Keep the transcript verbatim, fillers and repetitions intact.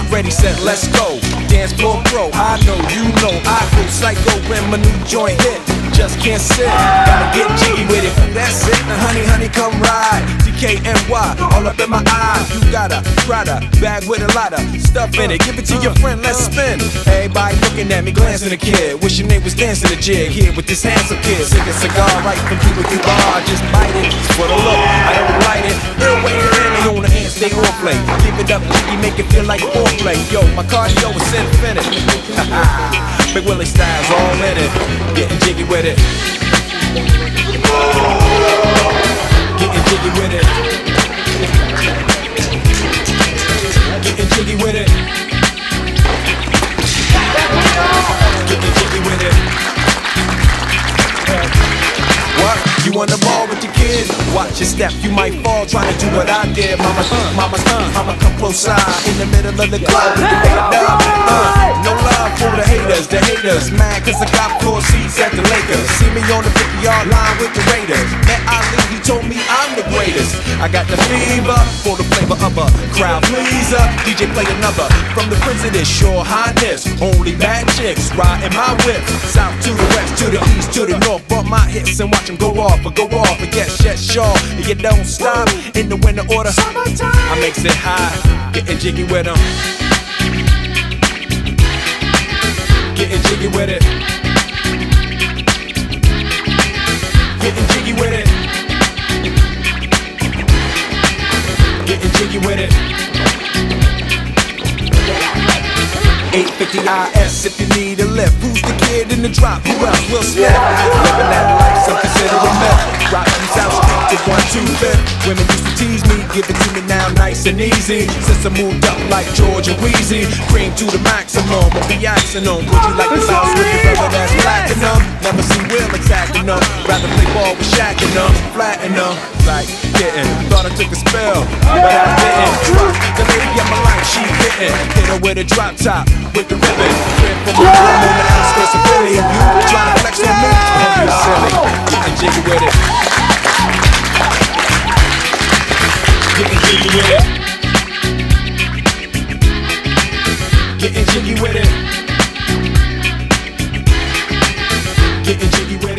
Ready, set, let's go. Dance floor pro, I know, you know, I go psycho when my new joint hit. Just can't sit, gotta get jiggy with it. That's it, now honey, honey, come ride. D K N Y, all up in my eyes. You got a Prada bag with a lot of stuff in it. Give it to your friend, let's spin. Everybody looking at me, glancing a kid. Wishing they was dancing a jig here with this handsome kid. Sick a cigar right from Cuba to bar. Just bite it, it's for the look, I don't light it. They'll wait it in, they on the hand, stay on play. Give it up, jiggy, make it feel like foreplay. Yo, my cardio is infinite. Big Willie style's all in it. Getting jiggy with it. Getting jiggy with it. Getting jiggy with it. Getting jiggy with it. What? You wanna ball with your kids? Watch your step, you might fall trying to do what I did. Mama, uh, mama, uh, I'ma come close side in the middle of the club with the radar. Uh, no love for the haters, the haters mad cause I got floor seats at the Lakers. See me on the fifty yard line with the Raiders. Met Ali, he told me I'm the greatest. I got the fever for the flavor of a crowd pleaser. D J play another from the Prince of this Your Highness. Only bad chicks riding my whip. South to the west, to the east, to the north. Bump my hips and watch them go off. But go off and get shut sure. And you don't stop in the winter order. I makes it high, getting jiggy with them. Getting jiggy with it. Getting jiggy with it. Getting jiggy with it. eight fifty I S if you need a lift. Who's the kid in the drop? Who else will Smith? Living that life, some consider a myth. Rock from South Street to one two fifth. Women used to tease me, give it to me now nice and easy. Since I moved up like George and Wheezy, cream to the maximum, I'll be axing them. Would you like the sauce with your brother that's platinum? Never see Will exacting them. Rather play ball with Shaq and them, flatten them. Like getting, thought I took a spell, but I didn't. Drop the lady of my life, she hitting. Hit her with a drop top. With the ribbon, crib from my room on the outskirts of Philly. You trying to flex on me? Don't be silly. Getting jiggy with it. Getting jiggy with it. Getting jiggy with it. Getting jiggy with it.